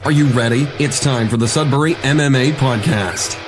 Are you ready? It's time for the Sudbury MMA Podcast.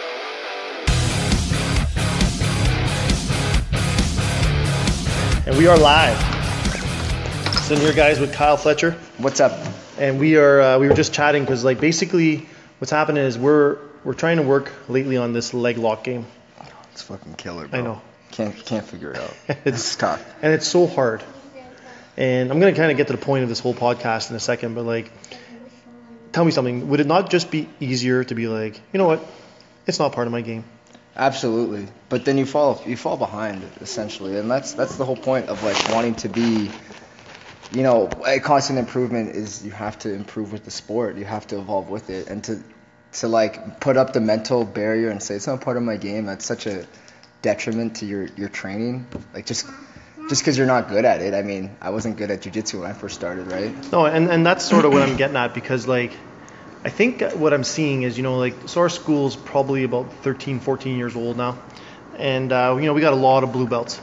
And we are live. Sitting here, guys, with Kyle Fletcher. What's up? And we were just chatting because, like, basically what's happening is we're trying to work lately on this leg lock game. It's fucking killer, bro. I know. Can't figure it out. It's tough. And it's so hard. And I'm going to kind of get to the point of this whole podcast in a second, but, like, tell me something. Would it not just be easier to be like, you know what? It's not part of my game. Absolutely. But then you fall behind, essentially. And that's the whole point of, like, wanting to be, you know, a constant improvement is you have to improve with the sport. You have to evolve with it. And to like, put up the mental barrier and say, it's not part of my game, that's such a detriment to your training. Like, just because you're not good at it. I mean, I wasn't good at jiu-jitsu when I first started, right? No, and that's sort of what I'm getting at, because, like, I think what I'm seeing is, you know, like, so our school's probably about 13, 14 years old now. And, you know, we got a lot of blue belts.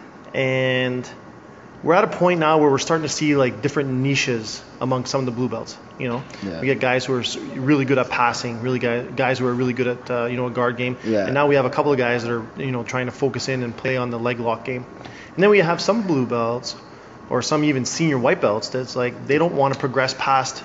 And we're at a point now where we're starting to see, like, different niches among some of the blue belts, you know? Yeah. We get guys who are really good at passing, guys who are really good at, you know, a guard game. Yeah. And now we have a couple of guys that are, you know, trying to focus in and play on the leg lock game. And then we have some blue belts, or some even senior white belts, that's like they don't want to progress past.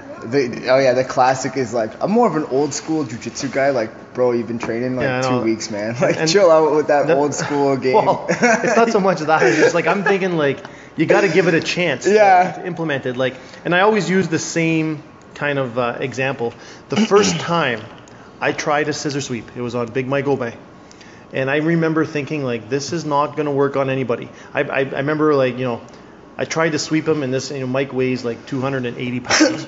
The classic is like, I'm more of an old school jiu-jitsu guy. Like, bro, you've been training like 2 weeks, man. Like, and chill out with that old school game. Well, it's not so much that. It's like, I'm thinking, like, you got to give it a chance to implement it. Like, and I always use the same kind of example. The first time I tried a scissor sweep, it was on Big Mike Obey. And I remember thinking, like, this is not going to work on anybody. I remember, like, you know, I tried to sweep him, and this, you know, Mike weighs like 280 pounds.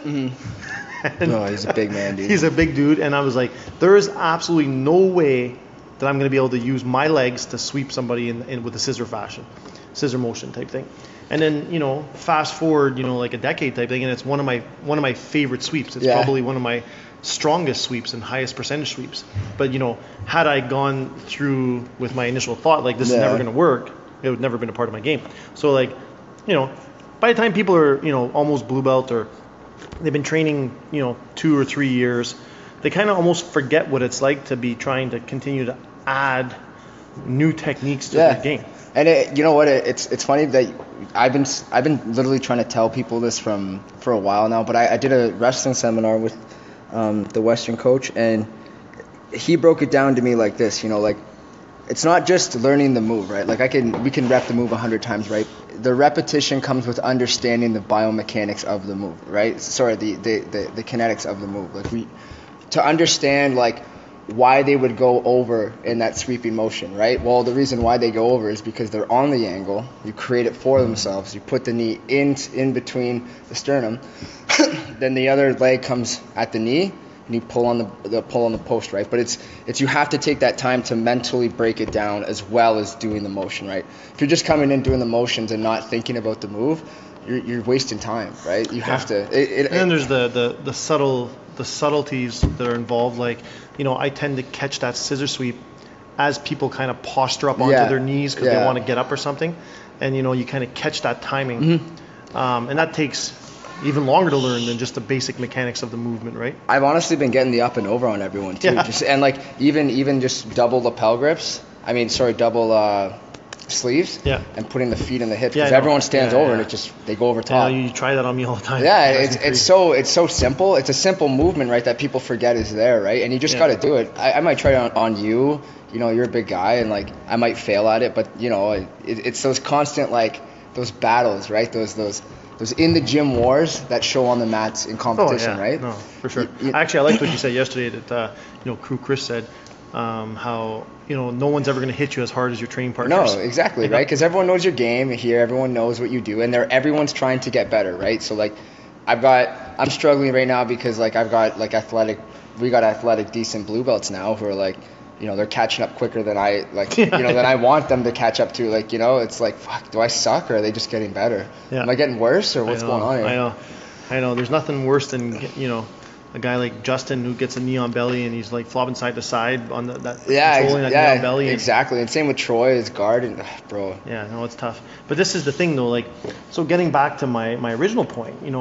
No, he's a big man, dude. He's a big dude, and I was like, there is absolutely no way that I'm going to be able to use my legs to sweep somebody in with a scissor motion type thing. And then, you know, fast forward, you know, like a decade type thing, and it's one of my favorite sweeps. It's probably one of my strongest sweeps and highest percentage sweeps. But, you know, had I gone through with my initial thought, like, this is never going to work, it would never been a part of my game. So, like, you know, by the time people are, you know, almost blue belt, or they've been training, you know, 2 or 3 years, they kind of almost forget what it's like to be trying to continue to add new techniques to their game. And you know what? It's funny that I've been literally trying to tell people this for a while now. But I did a wrestling seminar with the Western coach, and he broke it down to me like this. You know, like, it's not just learning the move, right? Like, we can rep the move 100 times, right? The repetition comes with understanding the biomechanics of the move, right? Sorry, the kinetics of the move. Like, to understand, like, why they would go over in that sweeping motion, right? Well, the reason why they go over is because they're on the angle. You create it for themselves. You put the knee in between the sternum. Then the other leg comes at the knee, and you pull on the post, right? But it's you have to take that time to mentally break it down as well as doing the motion, right? If you're just coming in doing the motions and not thinking about the move, you're wasting time, right? You have to. And then there's the subtleties that are involved. Like, you know, I tend to catch that scissor sweep as people kind of posture up onto their knees because they want to get up or something, and, you know, you kind of catch that timing, and that takes even longer to learn than just the basic mechanics of the movement, right? I've honestly been getting the up and over on everyone too. Yeah. And like even just double lapel grips. Double sleeves. Yeah. And putting the feet in the hips, because everyone stands over and they go over top. Yeah, you try that on me all the time. Yeah, it's so simple. It's a simple movement, right, that people forget is there, right? And you just got to do it. I might try it on you. You know, you're a big guy, and, like, I might fail at it, but, you know, it's those constant, like, those battles, right? Those in the gym wars that show on the mats in competition, right? No, for sure. Actually, I liked what you said yesterday that, you know, Crew Chris said, how, you know, no one's ever going to hit you as hard as your training partners. No, exactly, right? Because everyone knows your game here. Everyone knows what you do, and everyone's trying to get better, right? So, like, I'm struggling right now because, like, we got athletic decent blue belts now who are, like, you know, they're catching up quicker than I, like, you know, than I want them to catch up to. Like, you know, it's like, fuck, do I suck, or are they just getting better? Yeah. Am I getting worse, or what's going on here? I know. There's nothing worse than, you know, a guy like Justin who gets a knee on belly and he's like flopping side to side on controlling that knee on belly. Exactly. And same with Troy, his guard, and bro. Yeah, no, it's tough. But this is the thing though, like, so getting back to my original point, you know,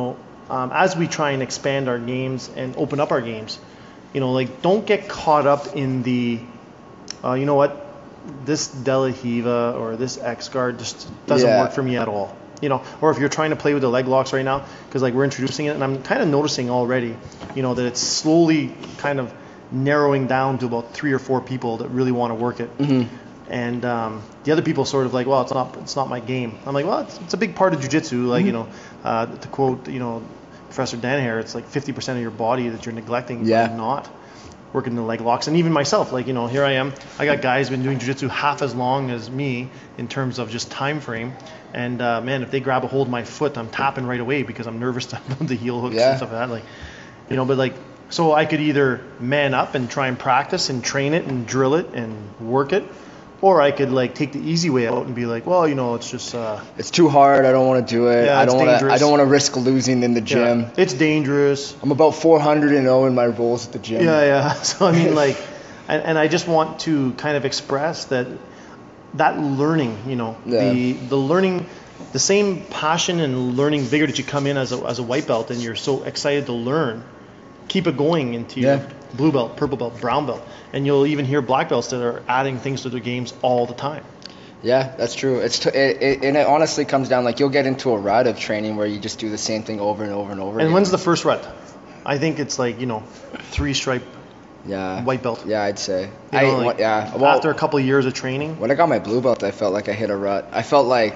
as we try and expand our games and open up our games, like don't get caught up in the, you know what, this De La Hiva or this X guard just doesn't work for me at all. Or if you're trying to play with the leg locks right now, because like we're introducing it, and I'm kind of noticing already, that it's slowly kind of narrowing down to about 3 or 4 people that really want to work it. And the other people sort of like, well, it's not my game. I'm like, well, it's a big part of jiu-jitsu. Like, to quote, Professor Danaher, it's like 50% of your body that you're neglecting by not working the leg locks. And even myself, like, here I am. I got guys been doing jiu-jitsu half as long as me in terms of just time frame. And man, if they grab a hold of my foot, I'm tapping right away because I'm nervous about the heel hooks and stuff like that. Like, but like, so I could either man up and try and practice and train it and drill it and work it, or I could like take the easy way out and be like, well, it's just it's too hard. I don't want to do it. Yeah, I don't want to risk losing in the gym. Yeah, it's dangerous. I'm about 400-0 in my rolls at the gym. Yeah. So I mean, like, and I just want to kind of express that learning, the learning, the same passion and learning vigor that you come in as a white belt and you're so excited to learn, keep it going into your blue belt, purple belt, brown belt. And you'll even hear black belts that are adding things to their games all the time. Yeah, that's true. And it honestly comes down, like, you'll get into a rut of training where you just do the same thing over and over and over. And when's the first rut? I think it's like, 3-stripe white belt. Yeah, I'd say. Well, after a couple of years of training. When I got my blue belt, I felt like I hit a rut. I felt like,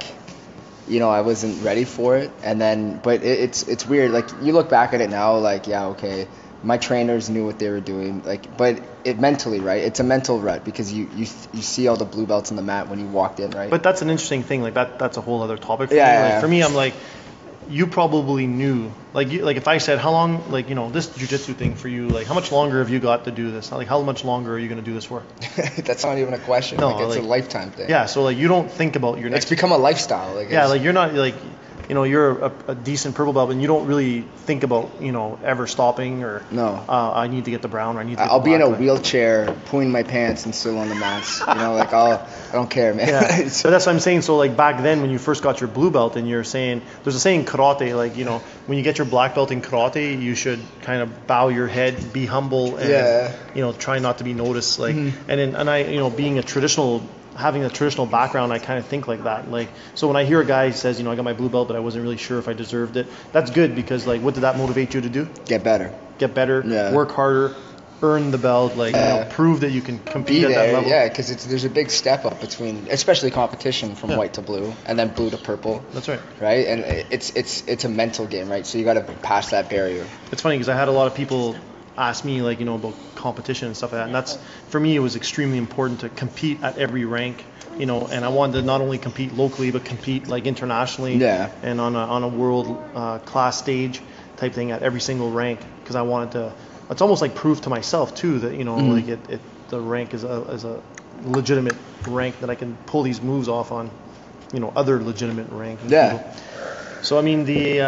I wasn't ready for it. And then, but it's weird. Like, you look back at it now, like, okay, my trainers knew what they were doing, like, but it mentally, right? It's a mental rut because you see all the blue belts on the mat when you walked in, right? But that's an interesting thing. Like that's a whole other topic for me. Like, for me, I'm like, you probably knew, like if I said how long, like this jiu-jitsu thing for you, like how much longer have you got to do this? Like how much longer are you going to do this for? That's not even a question. No, like, it's a lifetime thing. Yeah, so like you don't think about your next. It's become a lifestyle. Like like you're not like. You're a decent purple belt, and you don't really think about, ever stopping or I need to get the brown or I need to get I'll the be in a black, wheelchair, pulling my pants and still on the mats. Like I don't care, man. Yeah. So that's what I'm saying. So like back then when you first got your blue belt and you're saying, there's a saying in karate, like, when you get your black belt in karate, you should kind of bow your head, be humble, and, try not to be noticed. Like, and I, being having a traditional background, I kind of think like that. Like, so when I hear a guy says, I got my blue belt, but I wasn't really sure if I deserved it, that's good because, like, what did that motivate you to do? Get better, work harder, earn the belt, like, prove that you can compete at that level. Yeah, because there's a big step up between, especially competition from white to blue and then blue to purple. That's right. Right, and it's a mental game, right? So you got to pass that barrier. It's funny because I had a lot of people ask me, like, about competition and stuff like that, and that's, for me, it was extremely important to compete at every rank, and I wanted to not only compete locally but compete like internationally and on a world class stage type thing at every single rank, because I wanted to, it's almost like proof to myself too that like the rank is a legitimate rank that I can pull these moves off on other legitimate rank people. So I mean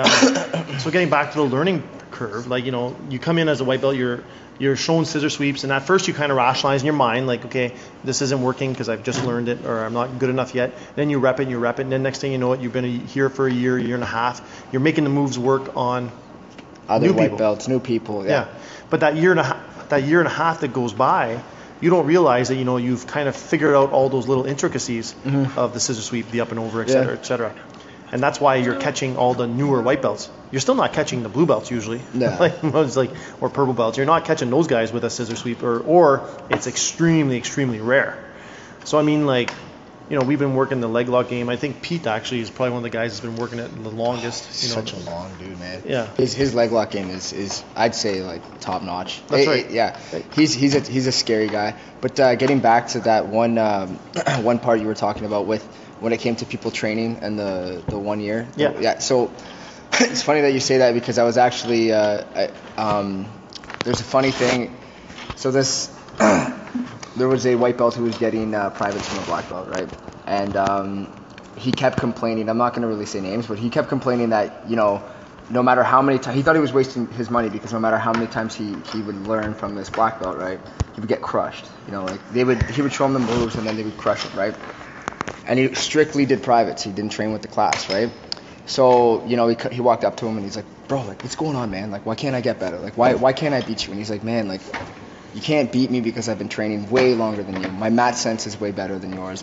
so getting back to the learning curve, like you come in as a white belt, you're showing scissor sweeps, and at first you kind of rationalize in your mind, like, okay, this isn't working because I've just learned it, or I'm not good enough yet. Then you rep it, and then next thing you know it, you've been here for a year and a half. You're making the moves work on other new white people. belts, new people. Yeah. But that year and a half that goes by, you don't realize that you've kind of figured out all those little intricacies of the scissor sweep, the up and over, et cetera, et cetera. And that's why you're catching all the newer white belts. You're still not catching the blue belts usually, or purple belts. You're not catching those guys with a scissor sweep, or it's extremely, extremely rare. So I mean, like, we've been working the leg lock game. I think Pete actually is probably one of the guys that's been working it the longest. Such a long dude, man. Yeah. His leg lock game is I'd say like top notch. That's right. Yeah. He's a scary guy. But getting back to that one part you were talking about with when it came to people training and the 1 year. Yeah. So it's funny that you say that because I was actually there's a funny thing. So there was a white belt who was getting privates from a black belt, right? And he kept complaining. I'm not going to really say names, but he kept complaining that no matter how many times he thought he was wasting his money, because no matter how many times he would learn from this black belt, right, he would get crushed. Like he would show him the moves and then they would crush it, right? And he strictly did privates. He didn't train with the class, right? So, he walked up to him and he's like, bro, like, what's going on, man? Like, why can't I get better? Like, why can't I beat you? And he's like, man, like, you can't beat me because I've been training way longer than you. My mat sense is way better than yours.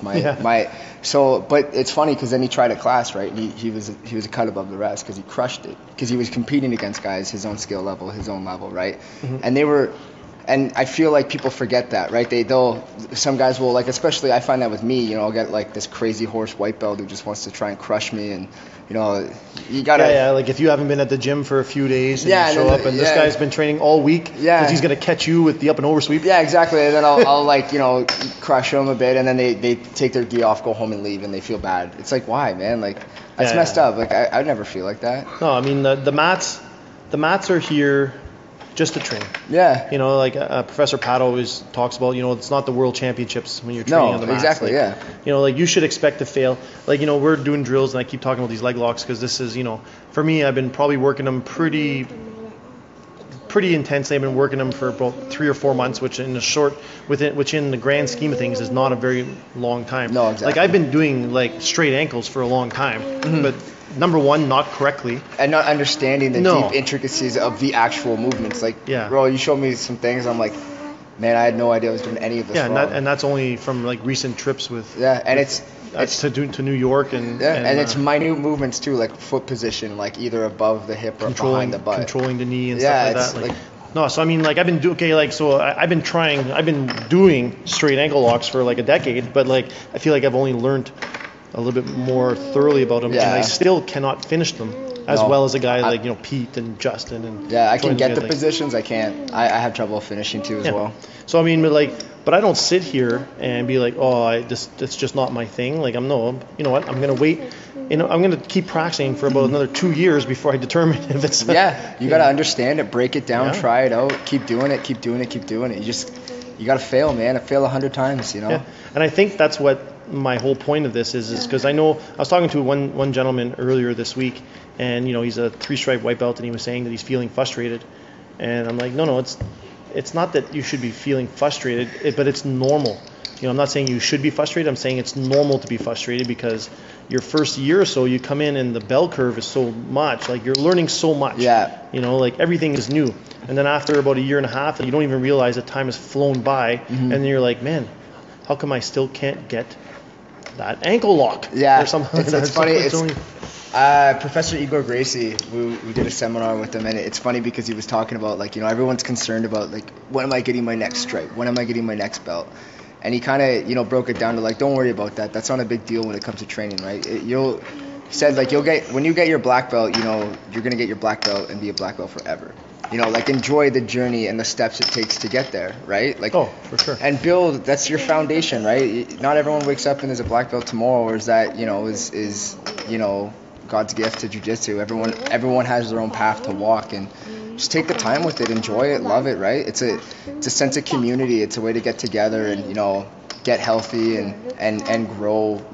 But it's funny because then he tried a class, right? And he was a cut above the rest because he crushed it. Because he was competing against guys his own skill level, his own level, right? Mm-hmm. And I feel like people forget that, right? Some guys will, like, especially I find that with me, I'll get like this crazy horse white belt who just wants to try and crush me, and you gotta. Yeah, like if you haven't been at the gym for a few days and you show up and this guy's been training all week, because he's gonna catch you with the up and over sweep. Yeah, exactly. And then I'll like crush them a bit, and then they take their gi off, go home and leave, and they feel bad. It's like, why, man? Like, that's messed up. Like I never feel like that. No, I mean the mats are here just to train. Yeah. Like Professor Pat always talks about, it's not the world championships when you're training on the mats. Exactly, like, like you should expect to fail. Like, we're doing drills and I keep talking about these leg locks because this is, for me, I've been probably working them pretty intensely. I've been working them for about 3 or 4 months, which in the grand scheme of things is not a very long time. No, exactly. Like I've been doing like straight ankles for a long time, but number one, not correctly. And not understanding the deep intricacies of the actual movements. Like, bro, you showed me some things, I'm like, man, I had no idea I was doing any of this wrong. And that's only from like recent trips with... Yeah, and it's to New York and it's minute movements too, like foot position, like either above the hip or behind the butt. Controlling the knee and stuff like that. No, so I mean, like I've been I've been doing straight ankle locks for like a decade, but like I feel like I've only learned a little bit more thoroughly about them, and I still cannot finish them as well as a guy like Pete and Justin and I can get the positions. I can't. I have trouble finishing too as well. So I mean, but I don't sit here and be like, it's just not my thing. Like you know what, I'm gonna wait. I'm gonna keep practicing for about another 2 years before I determine if it's. You gotta understand it, break it down, try it out, keep doing it. You gotta fail, man. Fail 100 times, Yeah, and I think that's what my whole point of this is because I know I was talking to one gentleman earlier this week, and he's a 3-stripe white belt, and he was saying that he's feeling frustrated, and I'm like, no, it's not that you should be feeling frustrated, but it's normal. I'm not saying you should be frustrated. I'm saying it's normal to be frustrated because your first year or so you come in and the bell curve is so much, like you're learning so much. Yeah. Like everything is new, and then after about a year and a half, you don't even realize that time has flown by, and then you're like, man, how come I still can't get that ankle lock? Yeah, or something like it's funny. Professor Igor Gracie, we did a seminar with him, and it's funny because he was talking about everyone's concerned about when am I getting my next stripe? When am I getting my next belt? And he kind of broke it down to don't worry about that. That's not a big deal when it comes to training, right? He said when you get your black belt, you're gonna get your black belt and be a black belt forever. Enjoy the journey and the steps it takes to get there, right? For sure. And build, that's your foundation, right? Not everyone wakes up and is a black belt tomorrow, or is that, is God's gift to jiu-jitsu. Everyone has their own path to walk, and just take the time with it, enjoy it, love it, right? It's a sense of community. It's a way to get together and, get healthy and grow,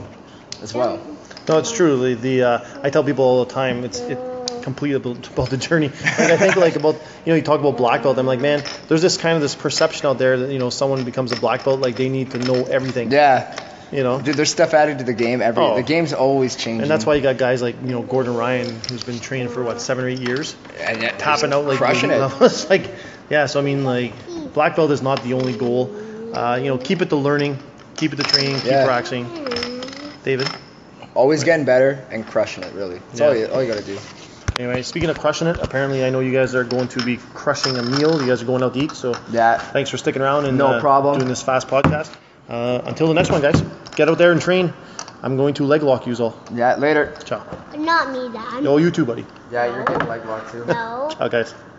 as well. No, it's true. I tell people all the time, it's complete about the journey. I think about you talk about black belt. I'm like, man, there's this perception out there that someone becomes a black belt like they need to know everything. Yeah. Dude, there's stuff added to the game. The game's always changing. And that's why you got guys like Gordon Ryan, who's been training for 7 or 8 years, and tapping out crushing it. It's so I mean black belt is not the only goal. Keep it to learning, keep it to training, keep practicing. David. Always getting better and crushing it, really. That's all you got to do. Anyway, speaking of crushing it, apparently I know you guys are going to be crushing a meal. You guys are going out to eat, so thanks for sticking around and no problem doing this fast podcast. Until the next one, guys, get out there and train. I'm going to leg lock you all. Yeah, later. Ciao. Not me, Dad. Oh, you too, buddy. Yeah, you're getting leg locked too. No. Ciao, guys.